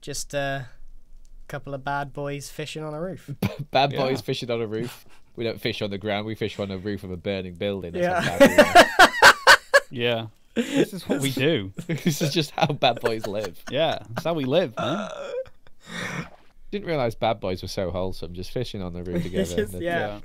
just a couple of bad boys fishing on a roof. Bad boys fishing on a roof. We don't fish on the ground. We fish on the roof of a burning building. That's how bad we are. Yeah. This is what we do. This is just how bad boys live. Yeah, that's how we live, man. Didn't realise bad boys were so wholesome. Just fishing on the roof together. Yeah.